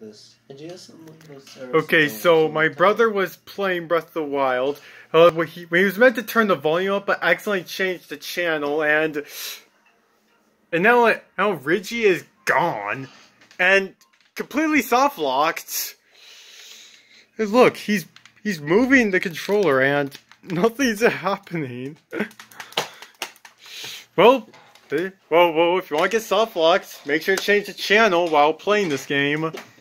this. And you have some of those Okay, so my brother was playing Breath of the Wild. When he was meant to turn the volume up, but accidentally changed the channel, and now Reggie is gone and completely soft locked. And look, he's moving the controller and nothing's happening. Well, if you want to get soft locked, make sure to change the channel while playing this game.